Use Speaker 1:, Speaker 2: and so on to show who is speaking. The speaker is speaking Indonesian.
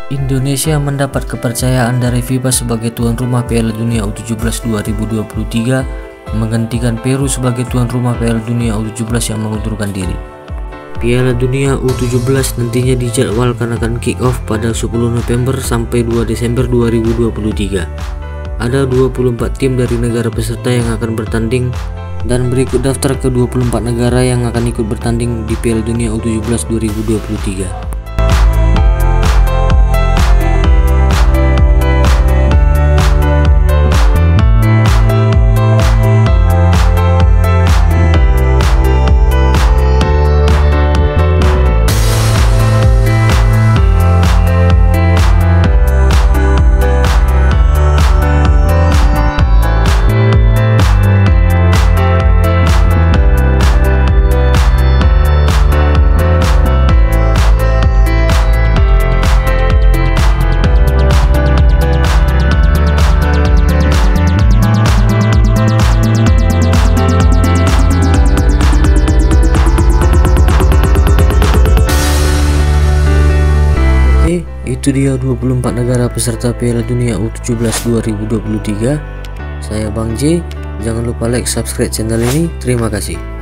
Speaker 1: Indonesia mendapat kepercayaan dari FIBA sebagai tuan rumah Piala Dunia U17 2023, menggantikan Peru sebagai tuan rumah Piala Dunia U17 yang mengundurkan diri. Piala Dunia U17 nantinya dijadwalkan akan kick-off pada 10 November sampai 2 Desember 2023. Ada 24 tim dari negara peserta yang akan bertanding, dan berikut daftar ke 24 negara yang akan ikut bertanding di Piala Dunia U17 2023. Itu dia 24 negara peserta Piala Dunia U17 2023. Saya Bang J. Jangan lupa like, subscribe channel ini. Terima kasih.